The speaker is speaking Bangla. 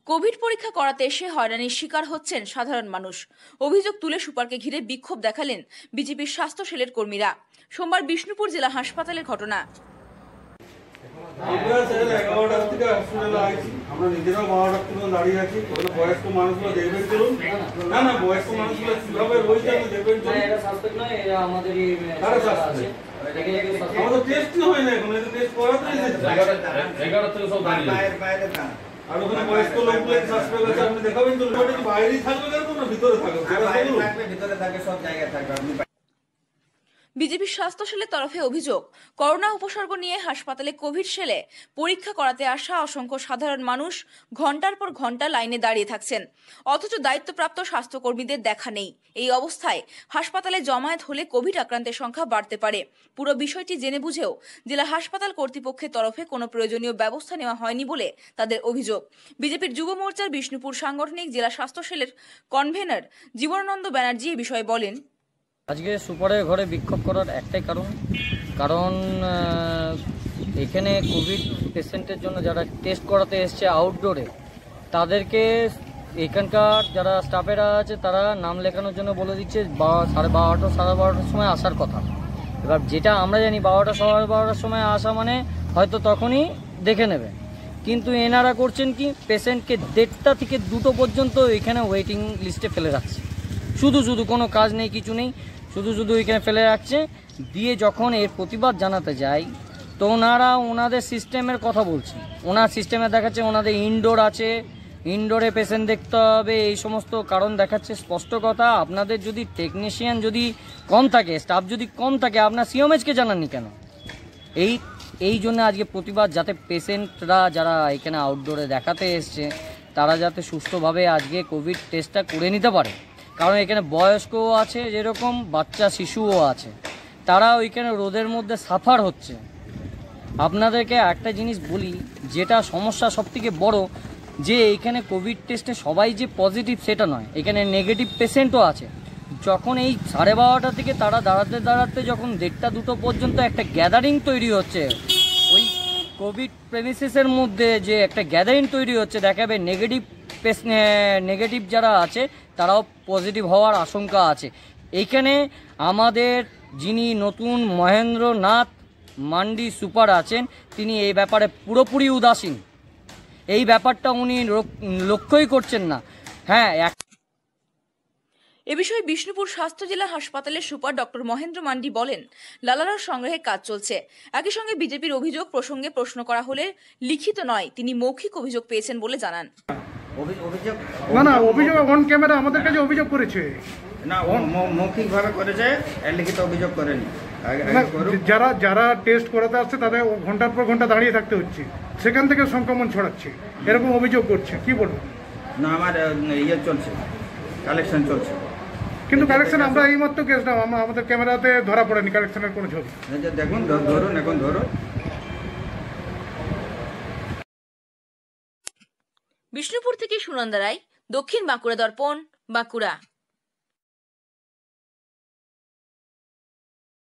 কোভিড পরীক্ষা করাতে এসে হয়রানির শিকার হচ্ছেন সাধারণ মানুষ। অভিযোগ তুলে সুপারকে ঘিরে বিক্ষোভ দেখালেন বিজেপির স্বাস্থ্য সেলের কর্মীরা। সোমবার বিষ্ণুপুর জেলা হাসপাতালের ঘটনা। আমরা নিজেরাও 12টা পর্যন্ত দাঁড়িয়ে আছি। বয়স্ক মানুষগুলো দেখবেন চলুন। না বয়স্ক মানুষগুলো কিভাবে রয়েছে আপনি দেখবেন চলুন। আমাদের টেস্ট হয় না এখন, এটা টেস্ট করাতে এসেছে 11 থেকে সব দাঁড়িয়ে আর ওখানে বয়স্ক লোকগুলো সাসপেক্ট আছে, আপনি দেখাবেন চলুন। ওটা কি বাইরেই থাকবে কেন না ভিতরে থাকবে? ভিতরে থাকে, সব জায়গায় থাকবে। বিজেপির স্বাস্থ্য সেলের তরফে অভিযোগ, করোনা উপসর্গ নিয়ে হাসপাতালে কোভিড সেলে পরীক্ষা করাতে আসা অসংখ্য সাধারণ মানুষ ঘন্টার পর ঘন্টা লাইনে দাঁড়িয়ে থাকছেন, অথচ দায়িত্বপ্রাপ্ত স্বাস্থ্যকর্মীদের দেখা নেই। এই অবস্থায় হাসপাতালে জমায়েত হলে কোভিড আক্রান্তের সংখ্যা বাড়তে পারে। পুরো বিষয়টি জেনে বুঝেও জেলা হাসপাতাল কর্তৃপক্ষের তরফে কোনো প্রয়োজনীয় ব্যবস্থা নেওয়া হয়নি বলে তাদের অভিযোগ। বিজেপির যুব মোর্চার বিষ্ণুপুর সাংগঠনিক জেলা স্বাস্থ্য সেলের কনভেনর জীবনানন্দ ব্যানার্জি এ বিষয়ে বলেন, আজকে সুপারের ঘরে বিক্ষোভ করার একটাই কারণ এখানে কোভিড পেশেন্টের জন্য যারা টেস্ট করাতে এসছে আউটডোরে, তাদেরকে এখানকার যারা স্টাফেরা আছে তারা নাম লেখানোর জন্য বলে দিচ্ছে 12:30 সাড়ে 12টার সময় আসার কথা। এবার যেটা আমরা জানি 12টা সাড়ে 12টার সময় আসা মানে হয়তো তখনই দেখে নেবে, কিন্তু এনারা করছেন কি, পেশেন্টকে 1:30 থেকে 2টো পর্যন্ত এখানে ওয়েটিং লিস্টে ফেলে রাখছে। শুধু কোনো কাজ নেই, কিছু নেই, শুধু এখানে ফেলে রাখছে। দিয়ে যখন এর প্রতিবাদ জানাতে যাই তো ওনাদের সিস্টেমের কথা বলছে। ওনার সিস্টেমে দেখাচ্ছে ওনাদের ইনডোর আছে, ইনডোরে পেশেন্ট দেখতে হবে, এই সমস্ত কারণ দেখাচ্ছে। স্পষ্ট কথা, আপনাদের যদি টেকনিশিয়ান যদি কম থাকে, স্টাফ যদি কম থাকে, আপনার সিওমএইচকে জানাননি কেন? এই জন্য আজকে প্রতিবাদ, যাতে পেশেন্টরা যারা এখানে আউটডোরে দেখাতে এসছে তারা যাতে সুস্থভাবে আজকে কোভিড টেস্টটা করে নিতে পারে। কারণ এখানে বয়স্কও আছে, যেরকম বাচ্চা শিশুও আছে, তারা ওইখানে রোদের মধ্যে সাফার হচ্ছে। আপনাদেরকে একটা জিনিস বলি, যেটা সমস্যা সবথেকে বড়, যে এইখানে কোভিড টেস্টে সবাই যে পজিটিভ সেটা নয়, এখানে নেগেটিভ পেশেন্টও আছে। যখন এই 12:30 থেকে তারা দাঁড়াতে যখন 1:30-2টো পর্যন্ত একটা গ্যাদারিং তৈরি হচ্ছে, ওই কোভিড প্রেমিসিসের মধ্যে যে একটা গ্যাদারিং তৈরি হচ্ছে, দেখাবে নেগেটিভ যারা আছে তারাও পজিটিভ হওয়ার আশঙ্কা আছে। এইখানে আমাদের যিনি নতুন মহেন্দ্রনাথ মান্ডি সুপার আছেন, তিনি এই ব্যাপারে পুরোপুরি উদাসীন। এই ব্যাপারটা উনি লক্ষ্যই করছেন না। হ্যাঁ, এ বিষয়ে বিষ্ণুপুর স্বাস্থ্য জেলা হাসপাতালের সুপার ডক্টর মহেন্দ্র মান্ডি বলেন, লালারস সংগ্রহে কাজ চলছে। একই সঙ্গে বিজেপির অভিযোগ প্রসঙ্গে প্রশ্ন করা হলে লিখিত নয়, তিনি মৌখিক অভিযোগ পেয়েছেন বলে জানান। অভিযোগ অন ক্যামেরা আমাদের কাছে অভিযোগ করেছে না, মৌখিক ভাবে করেছে, লিখিত অভিযোগ করেনি। যারা টেস্ট করাতে আসছে তাদের ঘন্টার পর ঘন্টা দাঁড়িয়ে থাকতে হচ্ছে, সেখান থেকে সংক্রমণ ছড়াচ্ছে, এরকম অভিযোগ করছে। কি বলবো? না, আমার চলছে, কালেকশন চলছে, কিন্তু কালেকশন আমরা এইমাত্র কেস না, আমাদের ক্যামেরাতে ধরা পড়েনি কালেকশনের কোনো ছবি। দেখুন, ধরুন, এখন ধরুন। বিষ্ণুপুর থেকে সুনন্দা রায়, দক্ষিণ বাঁকুড়া দর্পণ, বাঁকুড়া।